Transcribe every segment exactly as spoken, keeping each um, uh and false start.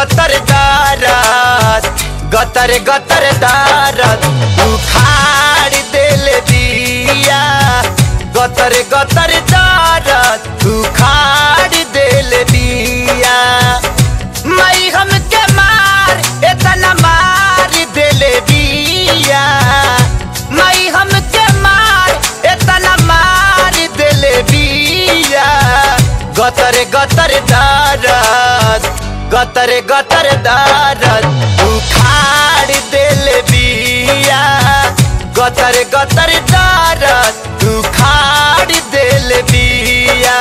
गतर दारत गतर गतर दारत उखाड़ देले बिया गतर गतर दारत उखाड़ देले बिया मई हमके मार इतना मार देले बिया मई हमके मार इतना मार देले बिया गतर गतर दारत गतर गतर दारत उखाड़ देले बिया गतर गतर दारत उखाड़ देले बिया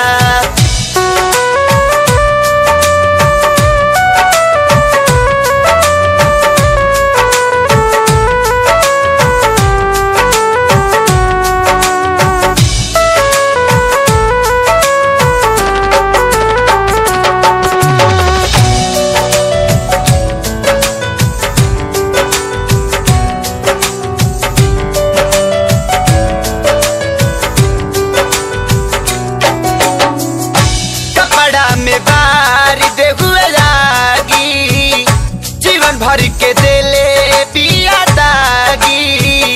भर के देले बिया दागी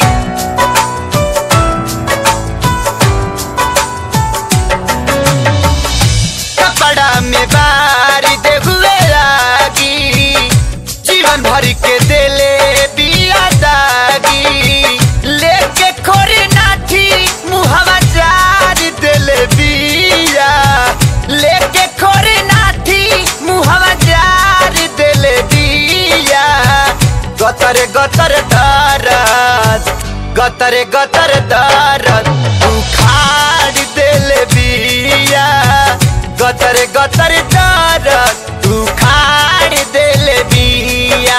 कपड़ा में बारी दे हुए लागी जीवन भर के देले बिया दागी लेके खोरी नाठी मुहवा जार देले बिया लेके खोरी नाठी मुहवा जार देले बिया गतर गतर दारत गतर गतर दारत उखाड़ देले बिया गतर गतर दारत उखाड़ देले बिया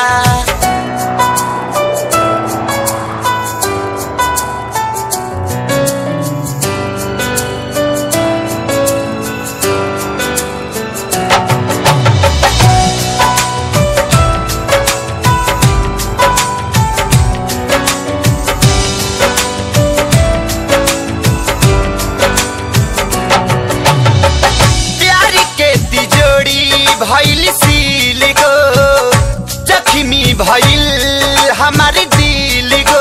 भइल सील गो जख्मी भइल हमारे दिल गो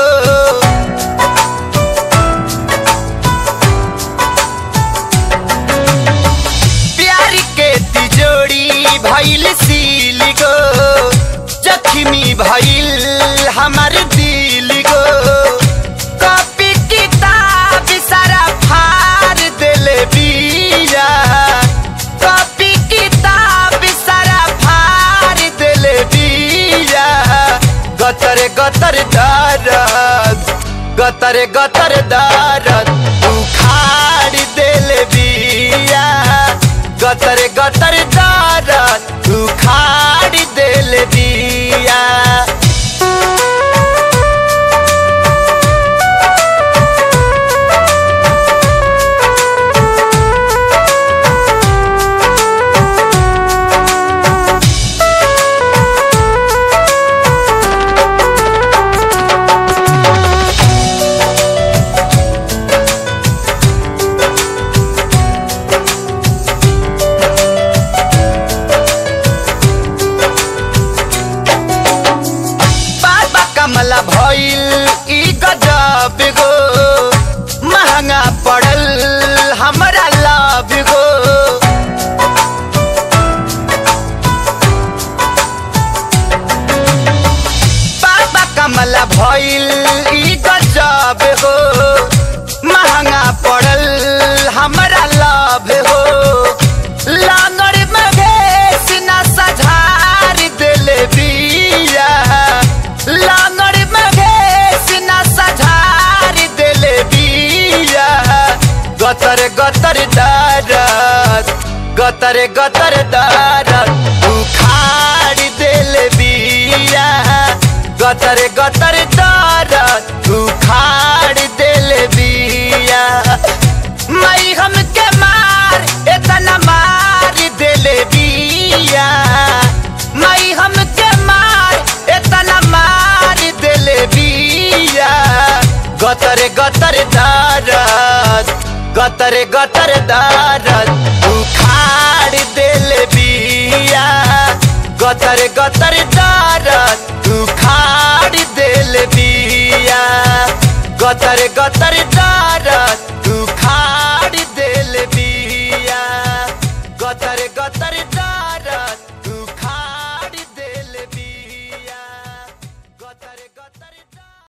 प्यार के तिजोड़ी भइल सील गो जख्मी भइल हमारे दिल गो कॉपी किताब सारा फाड़ देले बिया कॉपी किताब सारा फाड़ देले बिया गतर गतर दारत गतर गतर दारत उखाड़ देले बिया गतर गतर दारत उखाड़ देले बिया कमला भइल ई गजब गो महंगा पड़ल हमरा लाभ गो बाबा कमला भइल ई गजब गो महंगा पड़ल हमरा लाभ हो लांगड़ मगेश न सझार देले बिया लांगड़ मगेश न सझार देले बिया गतर गतर दारत गतर गतर दारत उखाड़ देले बिया गतर गतर दारत उखाड़ देले बिया मई हमके मार इतना मार देले बिया मई हमके मार इतना मार देले बिया गतर गतर दारत गतर गतर दारत उखाड़ देले बिया गतर गतर गतर दारत तू खाड़ दिल बिया गतर गतर